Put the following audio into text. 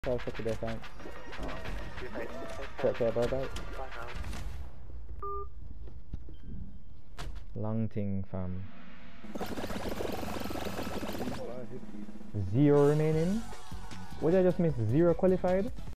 Ciao, for today, thanks. Fair, bye. Long thing, fam. 0 remaining. What did I just miss? 0 qualified?